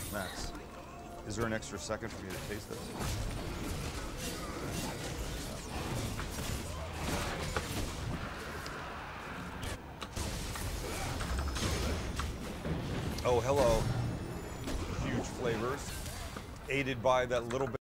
Max, is there an extra second for me to taste this? Oh, hello. Huge flavors, aided by that little bit